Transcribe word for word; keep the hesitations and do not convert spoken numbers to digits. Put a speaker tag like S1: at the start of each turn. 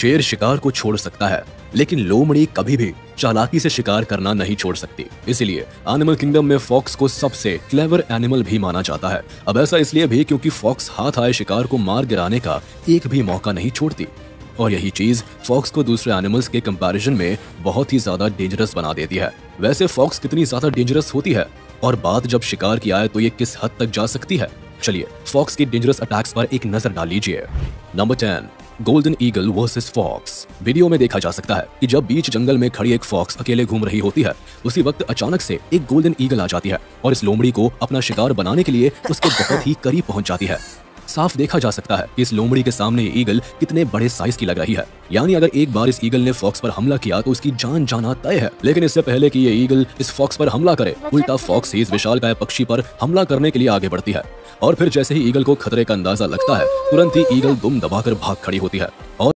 S1: शेर शिकार को छोड़ सकता है, लेकिन लोमड़ी कभी भी चालाकी से शिकार करना नहीं छोड़ सकती। इसीलिए एनिमल किंगडम में फॉक्स को सबसे क्लेवर एनिमल भी माना जाता है। अब ऐसा इसलिए भी क्योंकि फॉक्स हाथ आए शिकार को मार गिराने का एक भी मौका नहीं छोड़ती, और यही चीज फॉक्स को दूसरे एनिमल्स के कंपैरिजन में बहुत ही ज्यादा डेंजरस बना देती है। वैसे फॉक्स कितनी ज्यादा डेंजरस होती है और बात जब शिकार की आए तो ये किस हद तक जा सकती है, चलिए फॉक्स की डेंजरस अटैक्स पर एक नजर डाल लीजिए। Number ten, golden eagle versus fox. Video में देखा जा सकता है कि जब बीच जंगल में खड़ी एक फॉक्स अकेले घूम रही होती है, उसी वक्त अचानक से एक गोल्डन ईगल आ जाती है और इस लोमड़ी को अपना शिकार बनाने के लिए उसके बहुत ही करीब पहुंच जाती है। साफ देखा जा सकता है कि इस लोमड़ी के सामने ये ईगल कितने बड़े साइज की लग रही है। यानी अगर एक बार इस ईगल ने फॉक्स पर हमला किया तो उसकी जान जाना तय है। लेकिन इससे पहले कि ये ईगल इस फॉक्स पर हमला करे, उल्टा फॉक्स ही इस विशालकाय पक्षी पर हमला करने के लिए आगे बढ़ती है और फिर जैसे ही ईगल को खतरे का अंदाजा लगता है, तुरंत ही ईगल दुम दबाकर भाग खड़ी होती है और